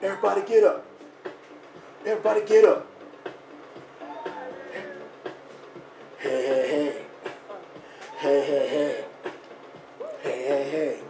Everybody get up. Everybody get up. Hey, hey, hey. Hey, hey, hey. Hey, hey, hey.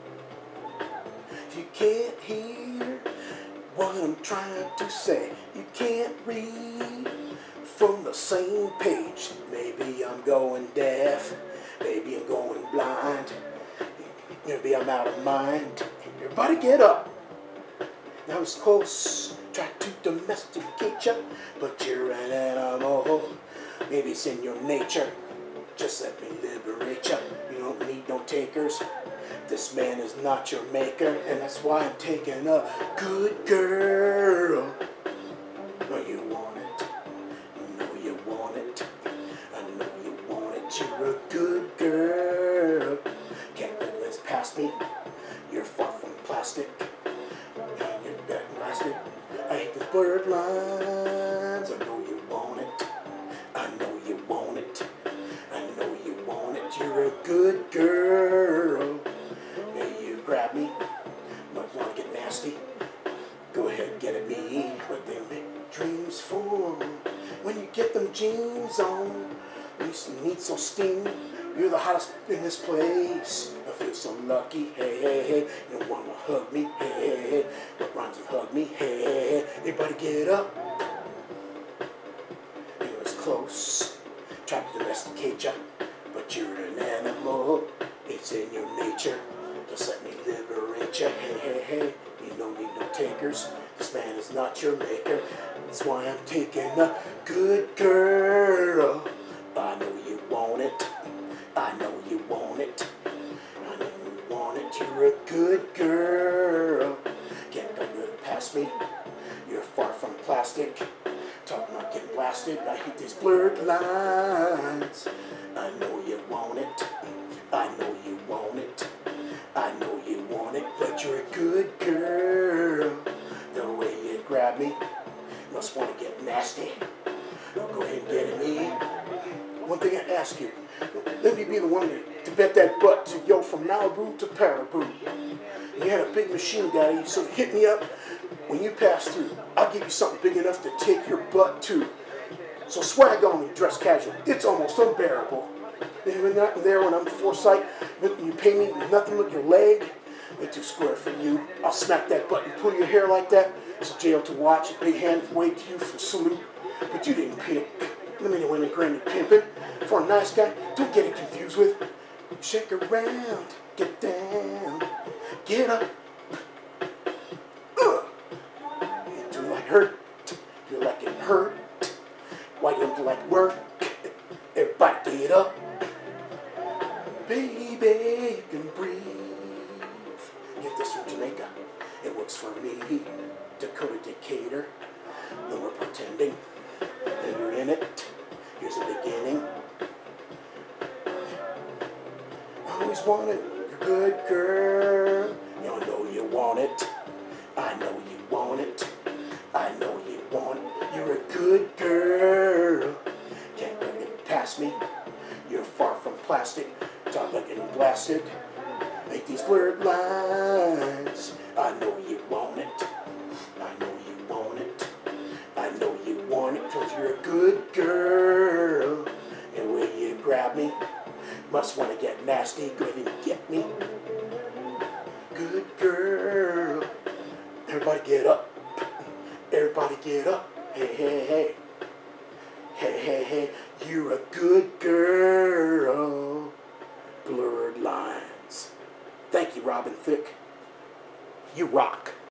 You can't hear what I'm trying to say. You can't read from the same page. Maybe I'm going deaf. Maybe I'm going blind. Maybe I'm out of mind. Everybody get up. Now it's close. Try to domesticate you, but you're an animal. Maybe it's in your nature. Just let me liberate you. You don't need no takers. This man is not your maker, and that's why I'm taking a good girl. No, you want it. No, you want it. I know you want it. You're a good girl. Can't let this past me. You're far from plastic. You're back blasted. I hate the blurred lines. I know you want it. I know you want it. I know you want it. You're a good girl. Hey, you grab me. Might want to get nasty. Go ahead and get at me. But they make dreams full. When you get them jeans on, you need some steam. You're the hottest in this place. I feel so lucky. Hey, hey, hey. You don't want to hug me. Hey, hey, hey. What rhymes with hug me? Hey, hey, hey. Everybody get up. You're as close. Try to domesticate ya, but you're an animal. It's in your nature. Just let me liberate ya. Hey, hey, hey. You don't need no takers. This man is not your maker. That's why I'm taking a good girl. I know you want it. I know you want it. I know you want it. You're a good girl. Can't let it past me. You're far from plastic. Talking about getting blasted. I hate these blurred lines. I know you want it. I know you want it. I know you want it. But you're a good girl. The way you grab me. Must want to get nasty. Go ahead and get at me. One thing I ask you. Let me be the one to bet that butt to yo from Malibu to Paribu. You had a big machine, daddy, so hit me up when you pass through. I'll give you something big enough to take your butt to. So swag on me, dress casual. It's almost unbearable. And when you're not there when I'm foresight, you pay me nothing with your leg. They're too square for you. I'll smack that butt and pull your hair like that. It's jail to watch. Big hand wave to you for salute. But you didn't pick. Let me know when granny pimping. For a nice guy, don't get it confused with. Shake around, get down, get up. You do like hurt, you like it hurt. Why you don't like work? Everybody get up. Baby, you can breathe. Get this from Jamaica. It works for me. Dakota Decatur. No more pretending that you're in it. Here's the beginning. Always wanted a good girl. You know you want it. I know you want it. I know you want it. You're a good girl. Can't bring it past me. You're far from plastic. Talk like getting blasted. Make these blurred lines. I know you want it. I know you want it. I know you want it. Cause you're a good girl. And when you grab me, must want to get nasty. Go ahead and get me. Good girl. Everybody get up. Everybody get up. Hey, hey, hey. Hey, hey, hey. You're a good girl. Blurred lines. Thank you, Robin Thicke. You rock.